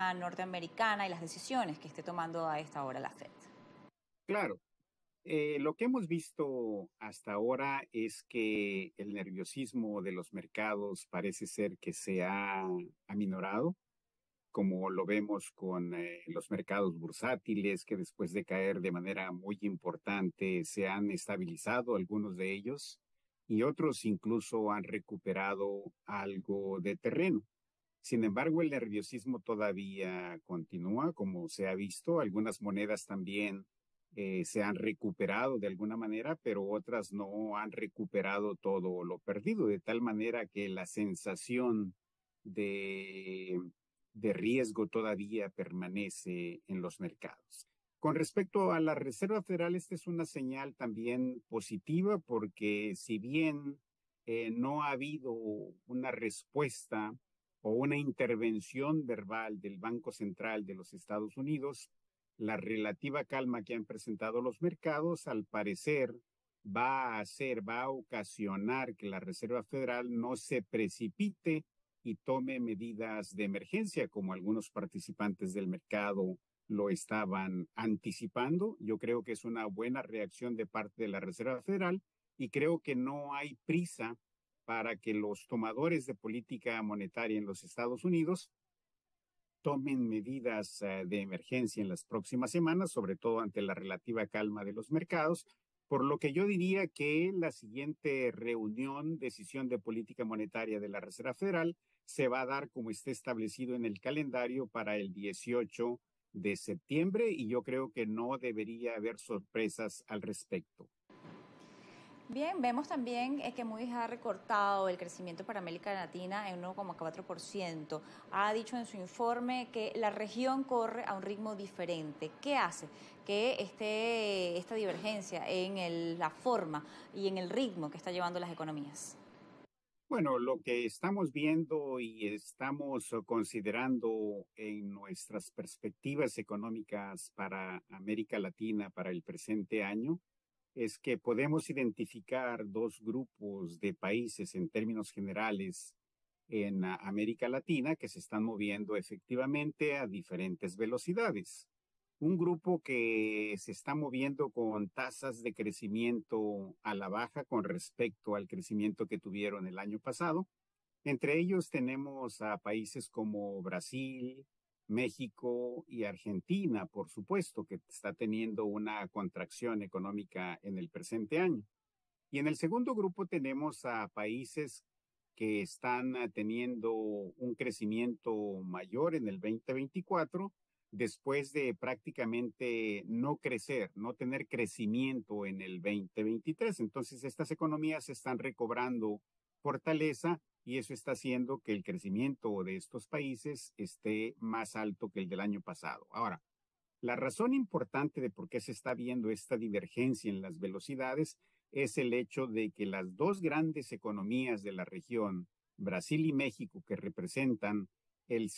economía norteamericana y las decisiones que esté tomando a esta hora la Fed. Claro, lo que hemos visto hasta ahora es que el nerviosismo de los mercados parece ser que se ha aminorado, como lo vemos con los mercados bursátiles, que después de caer de manera muy importante se han estabilizado algunos de ellos y otros incluso han recuperado algo de terreno. Sin embargo, el nerviosismo todavía continúa, como se ha visto. Algunas monedas también se han recuperado de alguna manera, pero otras no han recuperado todo lo perdido, de tal manera que la sensación de, de riesgo todavía permanece en los mercados. Con respecto a la Reserva Federal, esta es una señal también positiva porque si bien no ha habido una respuesta o una intervención verbal del Banco Central de los Estados Unidos, la relativa calma que han presentado los mercados, al parecer, va a ocasionar que la Reserva Federal no se precipite y tome medidas de emergencia, como algunos participantes del mercado lo estaban anticipando. Yo creo que es una buena reacción de parte de la Reserva Federal y creo que no hay prisa para que los tomadores de política monetaria en los Estados Unidos tomen medidas de emergencia en las próximas semanas, sobre todo ante la relativa calma de los mercados, por lo que yo diría que la siguiente reunión, decisión de política monetaria de la Reserva Federal, se va a dar como esté establecido en el calendario para el 18 de septiembre y yo creo que no debería haber sorpresas al respecto. Bien, vemos también que Moody's ha recortado el crecimiento para América Latina en 1,4%. Ha dicho en su informe que la región corre a un ritmo diferente. ¿Qué hace que esta divergencia en la forma y en el ritmo que está llevando las economías? Bueno, lo que estamos viendo y estamos considerando en nuestras perspectivas económicas para América Latina para el presente año es que podemos identificar dos grupos de países en términos generales en América Latina que se están moviendo efectivamente a diferentes velocidades. Un grupo que se está moviendo con tasas de crecimiento a la baja con respecto al crecimiento que tuvieron el año pasado. Entre ellos tenemos a países como Brasil, México y Argentina, por supuesto, que está teniendo una contracción económica en el presente año. Y en el segundo grupo tenemos a países que están teniendo un crecimiento mayor en el 2024 después de prácticamente no crecer, no tener crecimiento en el 2023. Entonces, estas economías están recobrando fortaleza y eso está haciendo que el crecimiento de estos países esté más alto que el del año pasado. Ahora, la razón importante de por qué se está viendo esta divergencia en las velocidades es el hecho de que las dos grandes economías de la región, Brasil y México, que representan el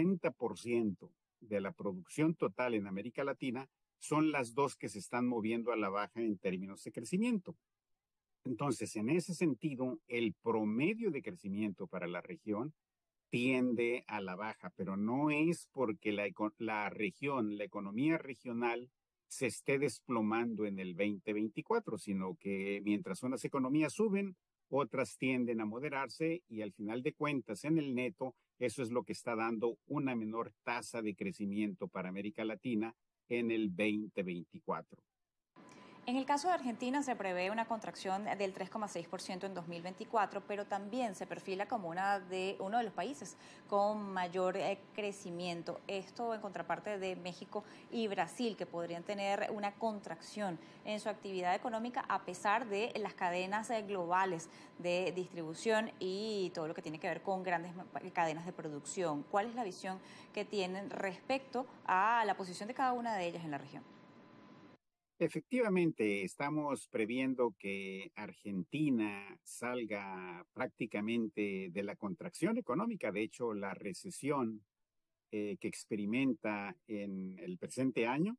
60% de la producción total en América Latina, son las dos que se están moviendo a la baja en términos de crecimiento. Entonces, en ese sentido, el promedio de crecimiento para la región tiende a la baja, pero no es porque la región, la economía regional se esté desplomando en el 2024, sino que mientras unas economías suben, otras tienden a moderarse y al final de cuentas, en el neto, eso es lo que está dando una menor tasa de crecimiento para América Latina en el 2024. En el caso de Argentina se prevé una contracción del 3,6% en 2024, pero también se perfila como uno de los países con mayor crecimiento. Esto en contraparte de México y Brasil, que podrían tener una contracción en su actividad económica a pesar de las cadenas globales de distribución y todo lo que tiene que ver con grandes cadenas de producción. ¿Cuál es la visión que tienen respecto a la posición de cada una de ellas en la región? Efectivamente, estamos previendo que Argentina salga prácticamente de la contracción económica. De hecho, la recesión que experimenta en el presente año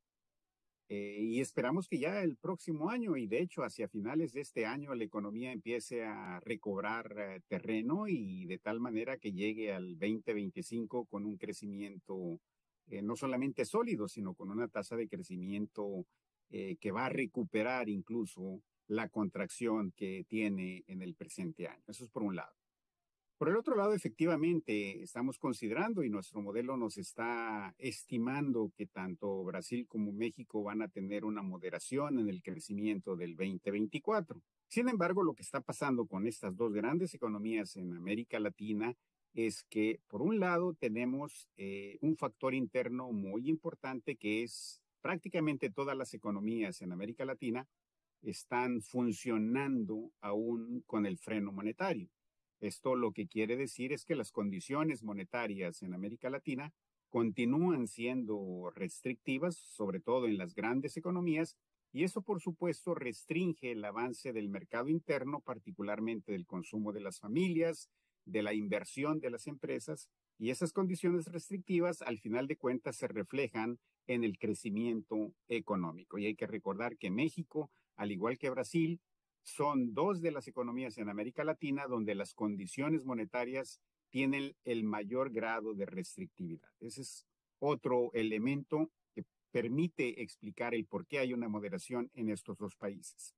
y esperamos que ya el próximo año y de hecho hacia finales de este año la economía empiece a recobrar terreno y de tal manera que llegue al 2025 con un crecimiento no solamente sólido, sino con una tasa de crecimiento que va a recuperar incluso la contracción que tiene en el presente año. Eso es por un lado. Por el otro lado, efectivamente, estamos considerando y nuestro modelo nos está estimando que tanto Brasil como México van a tener una moderación en el crecimiento del 2024. Sin embargo, lo que está pasando con estas dos grandes economías en América Latina es que, por un lado, tenemos un factor interno muy importante que es prácticamente todas las economías en América Latina están funcionando aún con el freno monetario. Esto lo que quiere decir es que las condiciones monetarias en América Latina continúan siendo restrictivas, sobre todo en las grandes economías, y eso por supuesto restringe el avance del mercado interno, particularmente del consumo de las familias, de la inversión de las empresas, y esas condiciones restrictivas al final de cuentas se reflejan en el crecimiento económico. Y hay que recordar que México, al igual que Brasil, son dos de las economías en América Latina donde las condiciones monetarias tienen el mayor grado de restrictividad. Ese es otro elemento que permite explicar el por qué hay una moderación en estos dos países.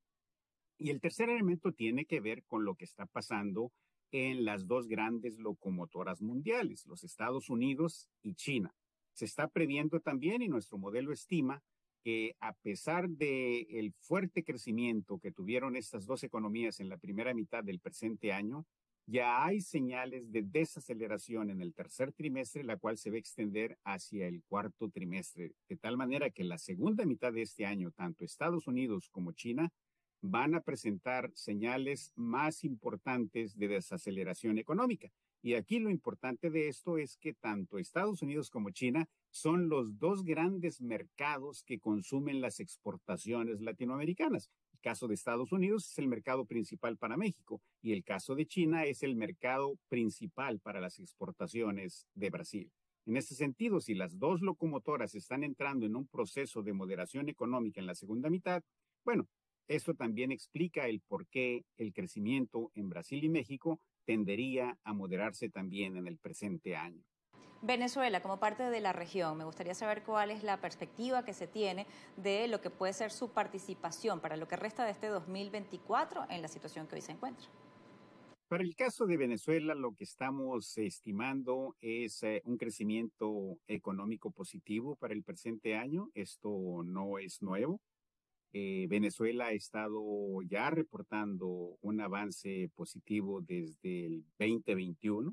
Y el tercer elemento tiene que ver con lo que está pasando en las dos grandes locomotoras mundiales, los Estados Unidos y China. Se está previendo también, y nuestro modelo estima, que a pesar del fuerte crecimiento que tuvieron estas dos economías en la primera mitad del presente año, ya hay señales de desaceleración en el tercer trimestre, la cual se va a extender hacia el cuarto trimestre, de tal manera que la segunda mitad de este año, tanto Estados Unidos como China van a presentar señales más importantes de desaceleración económica. Y aquí lo importante de esto es que tanto Estados Unidos como China son los dos grandes mercados que consumen las exportaciones latinoamericanas. El caso de Estados Unidos es el mercado principal para México y el caso de China es el mercado principal para las exportaciones de Brasil. En este sentido, si las dos locomotoras están entrando en un proceso de moderación económica en la segunda mitad, bueno, eso también explica el por qué el crecimiento en Brasil y México tendería a moderarse también en el presente año. Venezuela, como parte de la región, me gustaría saber cuál es la perspectiva que se tiene de lo que puede ser su participación para lo que resta de este 2024 en la situación que hoy se encuentra. Para el caso de Venezuela, lo que estamos estimando es un crecimiento económico positivo para el presente año. Esto no es nuevo. Venezuela ha estado ya reportando un avance positivo desde el 2021.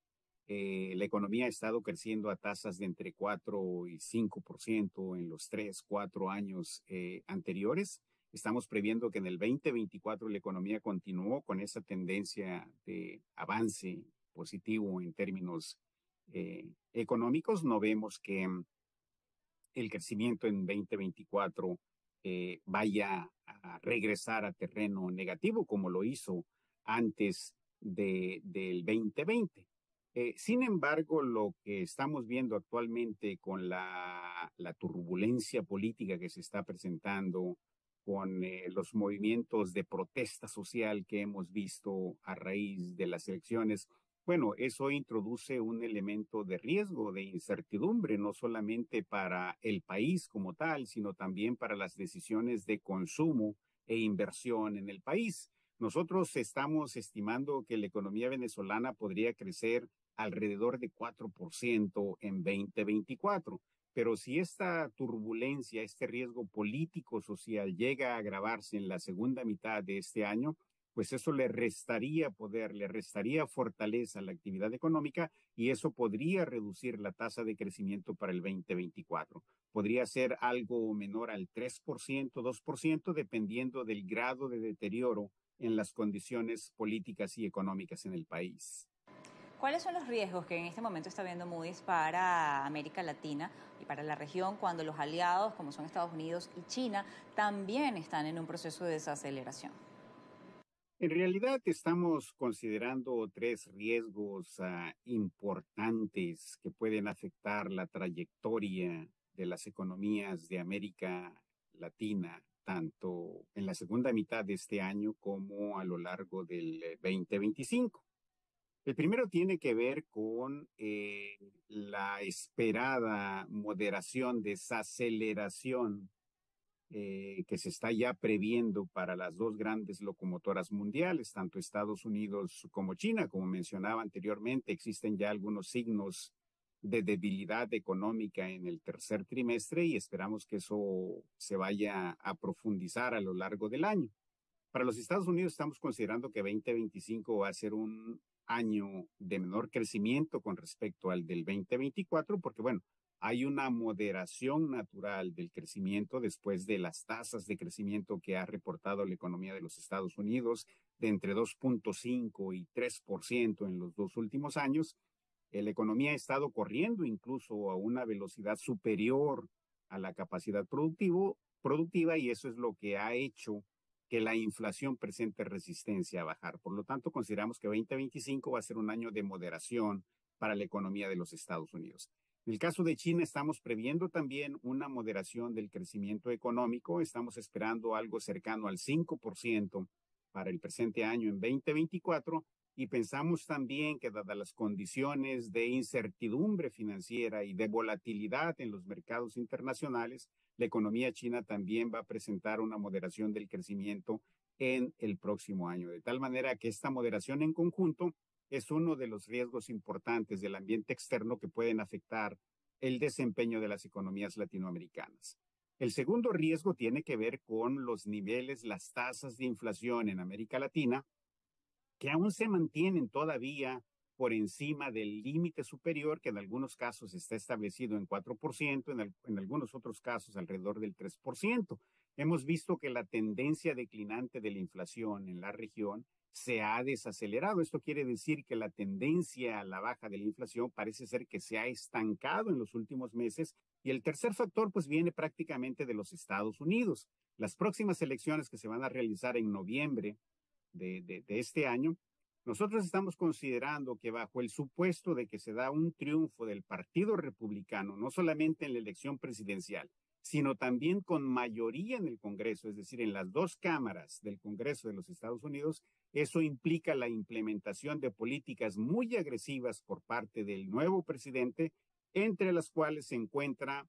La economía ha estado creciendo a tasas de entre 4 y 5% en los 3, 4 años anteriores. Estamos previendo que en el 2024 la economía continuó con esa tendencia de avance positivo en términos económicos. No vemos que el crecimiento en 2024 vaya a regresar a terreno negativo como lo hizo antes del 2020. Sin embargo, lo que estamos viendo actualmente con la turbulencia política que se está presentando, con los movimientos de protesta social que hemos visto a raíz de las elecciones, bueno, eso introduce un elemento de riesgo, de incertidumbre, no solamente para el país como tal, sino también para las decisiones de consumo e inversión en el país. Nosotros estamos estimando que la economía venezolana podría crecer alrededor de 4% en 2024. Pero si esta turbulencia, este riesgo político-social llega a agravarse en la segunda mitad de este año, pues eso le restaría poder, le restaría fortaleza a la actividad económica y eso podría reducir la tasa de crecimiento para el 2024. Podría ser algo menor al 3%, 2%, dependiendo del grado de deterioro en las condiciones políticas y económicas en el país. ¿Cuáles son los riesgos que en este momento está viendo Moody's para América Latina y para la región cuando los aliados, como son Estados Unidos y China, también están en un proceso de desaceleración? En realidad estamos considerando tres riesgos importantes que pueden afectar la trayectoria de las economías de América Latina, tanto en la segunda mitad de este año como a lo largo del 2025. El primero tiene que ver con la esperada moderación, desaceleración que se está ya previendo para las dos grandes locomotoras mundiales, tanto Estados Unidos como China. Como mencionaba anteriormente, existen ya algunos signos de debilidad económica en el tercer trimestre y esperamos que eso se vaya a profundizar a lo largo del año. Para los Estados Unidos estamos considerando que 2025 va a ser un año de menor crecimiento con respecto al del 2024, porque bueno, hay una moderación natural del crecimiento después de las tasas de crecimiento que ha reportado la economía de los Estados Unidos de entre 2.5 y 3% en los dos últimos años. La economía ha estado corriendo incluso a una velocidad superior a la capacidad productiva y eso es lo que ha hecho que la inflación presente resistencia a bajar. Por lo tanto, consideramos que 2025 va a ser un año de moderación para la economía de los Estados Unidos. En el caso de China, estamos previendo también una moderación del crecimiento económico. Estamos esperando algo cercano al 5% para el presente año en 2024 y pensamos también que dadas las condiciones de incertidumbre financiera y de volatilidad en los mercados internacionales, la economía china también va a presentar una moderación del crecimiento en el próximo año. De tal manera que esta moderación en conjunto es uno de los riesgos importantes del ambiente externo que pueden afectar el desempeño de las economías latinoamericanas. El segundo riesgo tiene que ver con los niveles, las tasas de inflación en América Latina, que aún se mantienen todavía por encima del límite superior, que en algunos casos está establecido en 4%, en algunos otros casos alrededor del 3%. Hemos visto que la tendencia declinante de la inflación en la región se ha desacelerado. Esto quiere decir que la tendencia a la baja de la inflación parece ser que se ha estancado en los últimos meses. Y el tercer factor, pues, viene prácticamente de los Estados Unidos. Las próximas elecciones que se van a realizar en noviembre de este año, nosotros estamos considerando que bajo el supuesto de que se da un triunfo del Partido Republicano, no solamente en la elección presidencial, sino también con mayoría en el Congreso, es decir, en las dos cámaras del Congreso de los Estados Unidos, eso implica la implementación de políticas muy agresivas por parte del nuevo presidente, entre las cuales se encuentra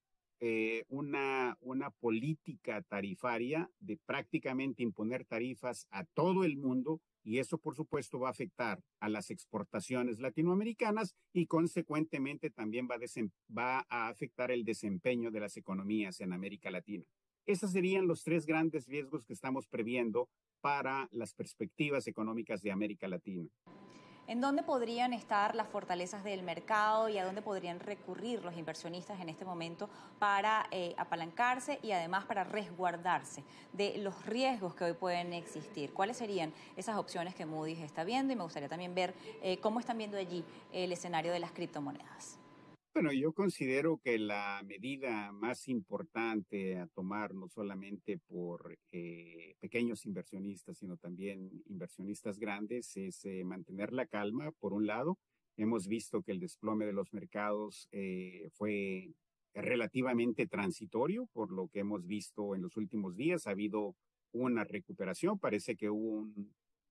una política tarifaria de prácticamente imponer tarifas a todo el mundo y eso por supuesto va a afectar a las exportaciones latinoamericanas y consecuentemente también va a afectar el desempeño de las economías en América Latina. Esos serían los tres grandes riesgos que estamos previendo para las perspectivas económicas de América Latina. ¿En dónde podrían estar las fortalezas del mercado y a dónde podrían recurrir los inversionistas en este momento para apalancarse y además para resguardarse de los riesgos que hoy pueden existir? ¿Cuáles serían esas opciones que Moody's está viendo? Y me gustaría también ver cómo están viendo allí el escenario de las criptomonedas. Bueno, yo considero que la medida más importante a tomar, no solamente por pequeños inversionistas, sino también inversionistas grandes, es mantener la calma, por un lado. Hemos visto que el desplome de los mercados fue relativamente transitorio, por lo que hemos visto en los últimos días. Ha habido una recuperación, parece que hubo un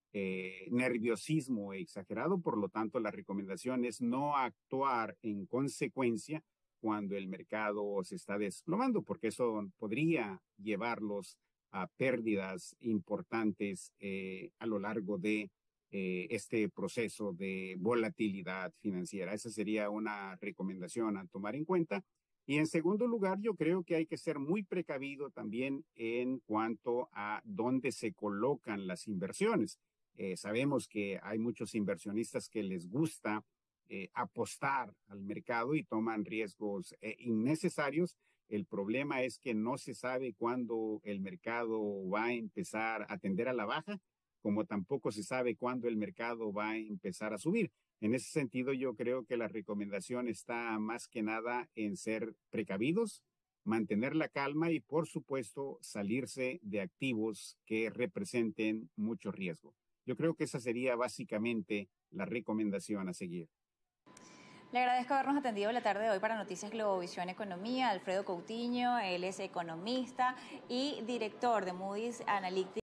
nerviosismo exagerado, por lo tanto la recomendación es no actuar en consecuencia cuando el mercado se está desplomando, porque eso podría llevarlos a pérdidas importantes a lo largo de este proceso de volatilidad financiera. Esa sería una recomendación a tomar en cuenta. Y en segundo lugar, yo creo que hay que ser muy precavido también en cuanto a dónde se colocan las inversiones. Sabemos que hay muchos inversionistas que les gusta apostar al mercado y toman riesgos innecesarios. El problema es que no se sabe cuándo el mercado va a empezar a tender a la baja, como tampoco se sabe cuándo el mercado va a empezar a subir. En ese sentido, yo creo que la recomendación está más que nada en ser precavidos, mantener la calma y, por supuesto, salirse de activos que representen mucho riesgo. Yo creo que esa sería básicamente la recomendación a seguir. Le agradezco habernos atendido la tarde de hoy para Noticias Globovisión Economía. Alfredo Coutinho, él es economista y director de Moody's Analytics.